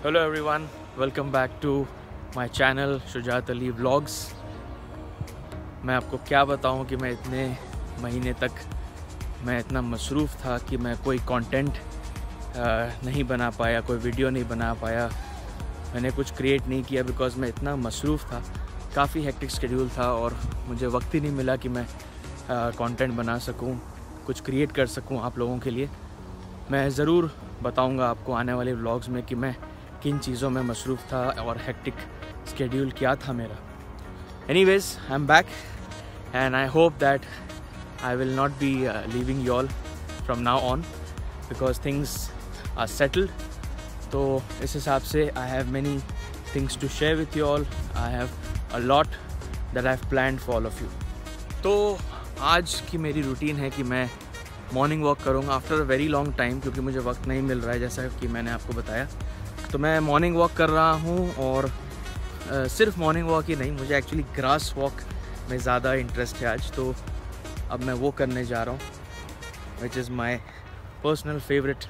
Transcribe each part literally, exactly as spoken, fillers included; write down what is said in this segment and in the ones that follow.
Hello everyone, welcome back to my channel Shujat Ali vlogs. मैं आपको क्या बताऊं कि मैं इतने महीने तक मैं इतना मसरूफ़ था कि मैं कोई कंटेंट नहीं बना पाया, कोई वीडियो नहीं बना पाया, मैंने कुछ क्रिएट नहीं किया बिकॉज़ मैं इतना मसरूफ़ था। काफ़ी हेक्टिक शेड्यूल था और मुझे वक्त ही नहीं मिला कि मैं कंटेंट बना सकूं, कुछ क्रिएट कर सकूं आप लोगों के लिए। मैं ज़रूर बताऊंगा आपको आने वाले व्लॉग्स में कि मैं किन चीज़ों में मसरूफ़ था और हेक्टिक स्केड्यूल क्या था मेरा। Anyways, I am back and I hope that I will not be leaving you all from now on because things are settled. तो इस हिसाब से I have many things to share with you all. I have a lot that I have planned for all of you. तो आज की मेरी routine है कि मैं मॉर्निंग वॉक करूँगा after a very long time, क्योंकि मुझे वक्त नहीं मिल रहा है जैसा कि मैंने आपको बताया। तो मैं मॉर्निंग वॉक कर रहा हूँ और आ, सिर्फ मॉर्निंग वॉक ही नहीं, मुझे एक्चुअली ग्रास वॉक में ज़्यादा इंटरेस्ट है आज। तो अब मैं वो करने जा रहा हूँ which is my personal favourite.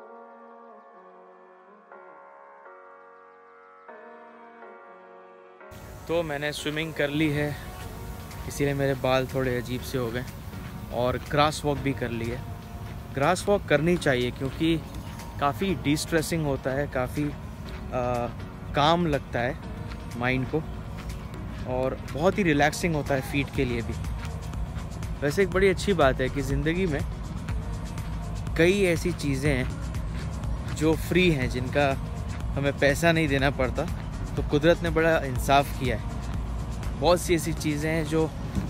तो मैंने स्विमिंग कर ली है, इसीलिए मेरे बाल थोड़े अजीब से हो गए, और ग्रास वॉक भी कर ली है। ग्रास वॉक करनी चाहिए क्योंकि काफ़ी डिस्ट्रेसिंग होता है, काफ़ी काम लगता है माइंड को और बहुत ही रिलैक्सिंग होता है फीट के लिए भी। वैसे एक बड़ी अच्छी बात है कि ज़िंदगी में कई ऐसी चीज़ें हैं जो फ्री हैं, जिनका हमें पैसा नहीं देना पड़ता। तो कुदरत ने बड़ा इंसाफ किया है। बहुत सी ऐसी चीज़ें हैं जो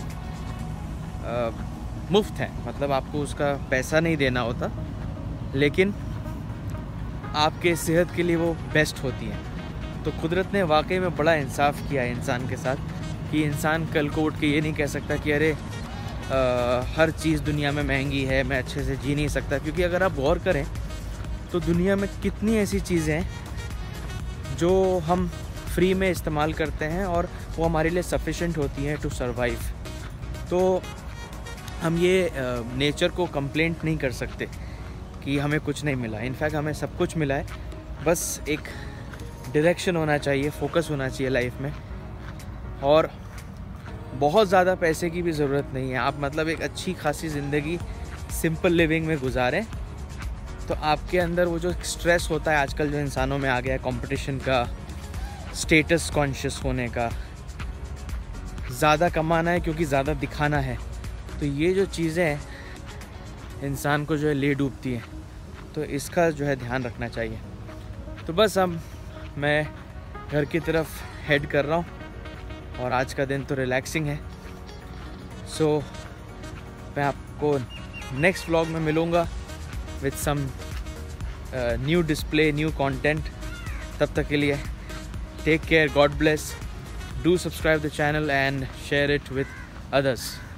आ, मुफ्त हैं, मतलब आपको उसका पैसा नहीं देना होता, लेकिन आपके सेहत के लिए वो बेस्ट होती हैं। तो कुदरत ने वाकई में बड़ा इंसाफ किया है इंसान के साथ कि इंसान कल को उठ के ये नहीं कह सकता कि अरे आ, हर चीज़ दुनिया में महंगी है, मैं अच्छे से जी नहीं सकता। क्योंकि अगर आप गौर करें तो दुनिया में कितनी ऐसी चीज़ें हैं जो हम फ्री में इस्तेमाल करते हैं और वो हमारे लिए सफिशेंट होती हैं टू सर्वाइव। तो हम ये नेचर को कंप्लेंट नहीं कर सकते कि हमें कुछ नहीं मिला। इनफैक्ट हमें सब कुछ मिला है, बस एक डायरेक्शन होना चाहिए, फोकस होना चाहिए लाइफ में। और बहुत ज़्यादा पैसे की भी ज़रूरत नहीं है। आप मतलब एक अच्छी खासी ज़िंदगी सिंपल लिविंग में गुजारें तो आपके अंदर वो जो स्ट्रेस होता है आजकल जो इंसानों में आ गया है, कंपटीशन का, स्टेटस कॉन्शियस होने का, ज़्यादा कमाना है क्योंकि ज़्यादा दिखाना है, तो ये जो चीज़ें हैं इंसान को जो है ले डूबती हैं। तो इसका जो है ध्यान रखना चाहिए। तो बस अब मैं घर की तरफ हेड कर रहा हूँ और आज का दिन तो रिलैक्सिंग है। सो so, मैं आपको नेक्स्ट व्लॉग में मिलूँगा with some new display, new content. तब तक के लिए take care, God bless, do subscribe the channel and share it with others.